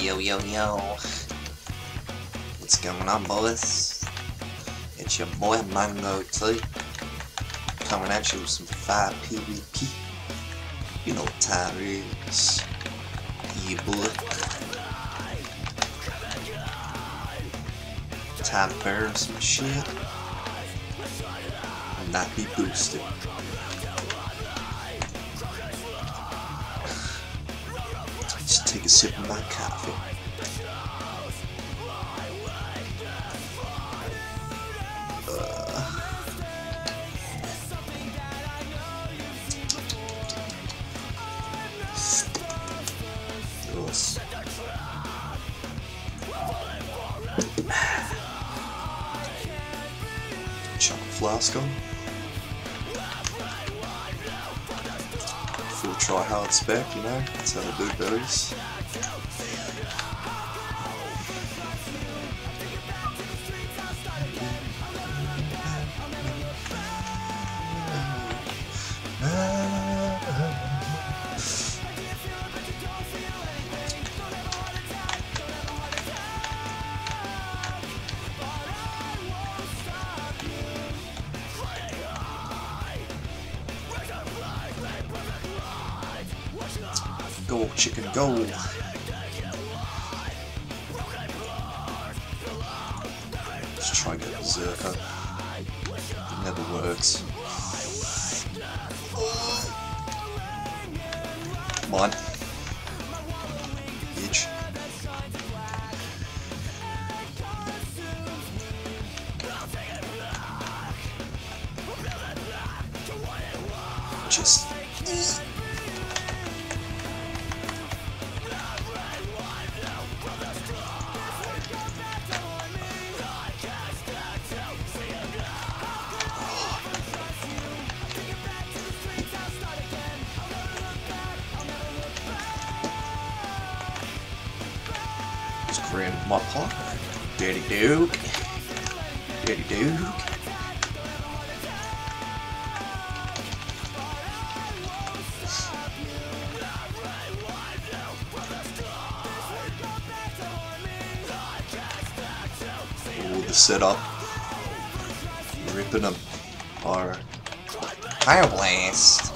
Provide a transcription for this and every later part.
Yo, yo, yo. What's going on, boys? It's your boy Mango T, coming at you with some 5 PvP. You know what time it is. Yeah, boy. Time to burn some shit and not be boosted. Just take a sip of my coffee. Chuck a flask on. Full try hard spec, you know, that's how the dude goes. Go, chicken, go! Let's try and get Berserker. It never works. Come on. Bitch. Just... Granted my partner, Daddy Duke. Daddy Duke. Oh, the setup. Ripping them. Our Fire Blast.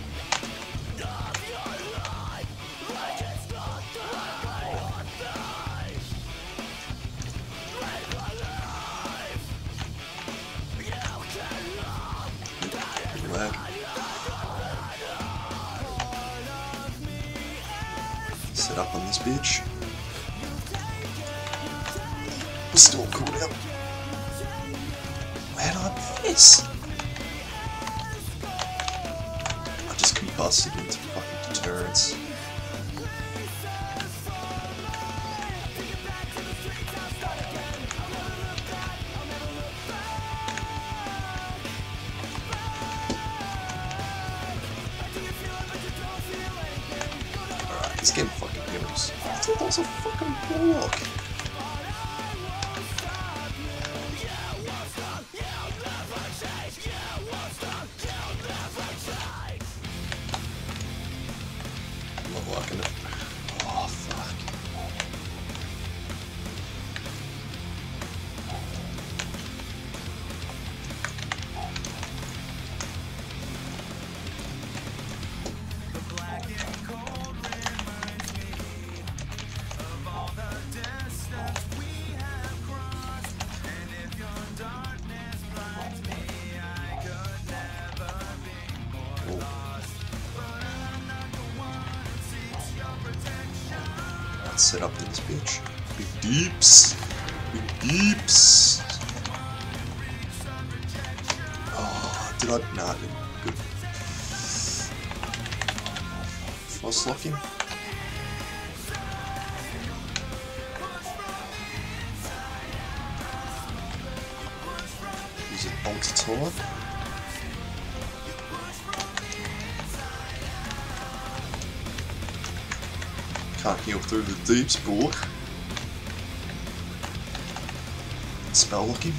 Set up on this bitch. Still caught out. Where'd I miss? I just combusted into fucking turrets. It's getting fucking heroes. That was a fucking block. I'm not liking it. Oh, fuck. Let's set up in this bitch. Big deeps. Big deeps. Oh, did I? Nah, good. Frost locking. Use it ulti time. Can't heal through the deeps, boy. Spell looking.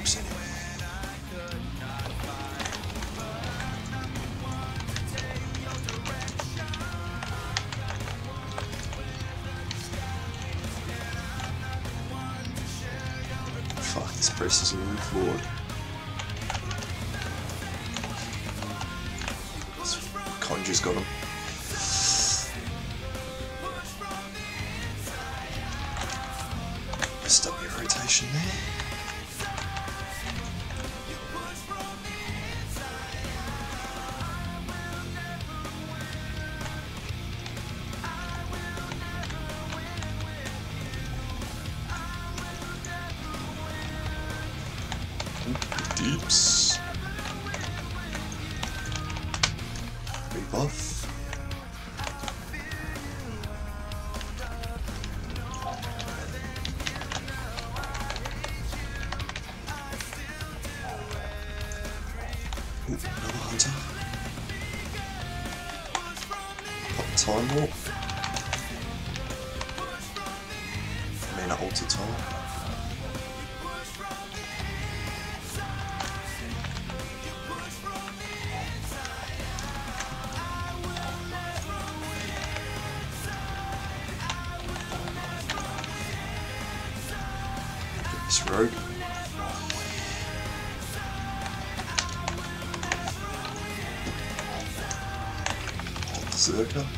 works anyway. Fuck, this priest is really flawed. This conjure's got him. Stop your rotation there. Deeps. Rebuff. Ooh, another hunter. Pop time warp. I mean, I ulted time. This rogue. Berserker.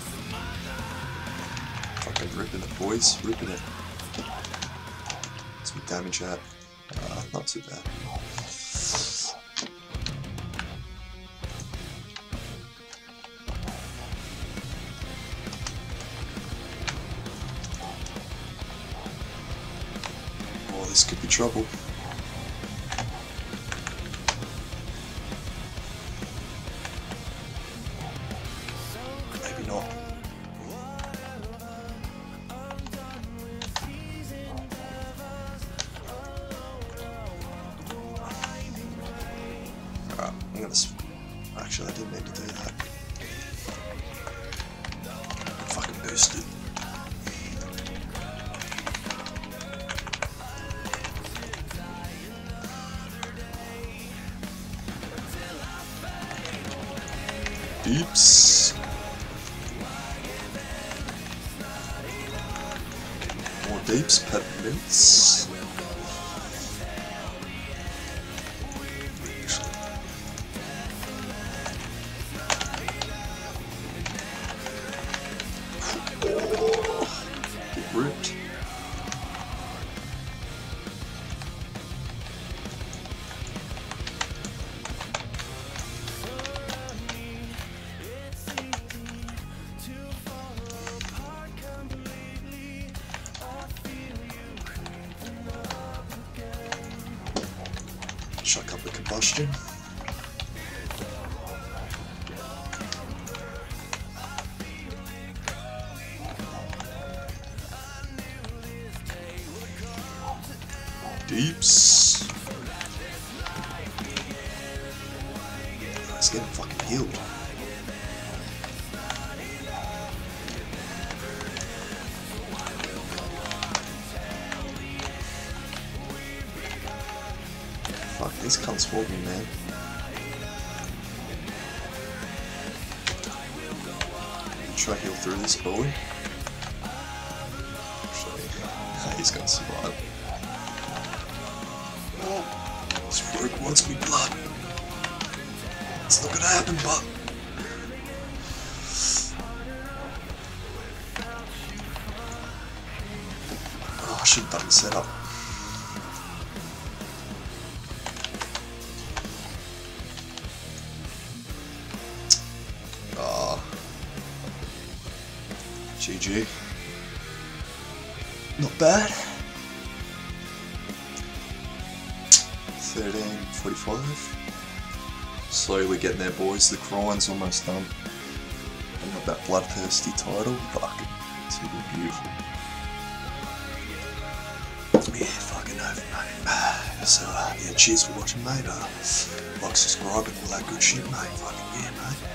Fucking ripping it, boys. Ripping it. What's my damage at? Not too bad. Oh, this could be trouble. Maybe not. Alright, I'm gonna. Actually, I didn't mean to do that. I'm fucking boosted. Deeps. More deeps, peppermints. Get ripped. Chuck up the combustion. Deeps. It's getting fucking healed. Fuck, these cunts for me, man. Try to heal through this boy. Actually, he's gonna survive. Oh, this rogue wants me blood. It's not gonna happen, but. Oh, I should have done the setup. GG. Not bad. 13:45. Slowly getting there, boys. The grind's almost done. I got that bloodthirsty title. Fucking, it's gonna be beautiful. Yeah, fucking over, mate. So, yeah, cheers for watching, mate. Like, subscribe, and all that good shit, mate. Fucking, yeah, mate.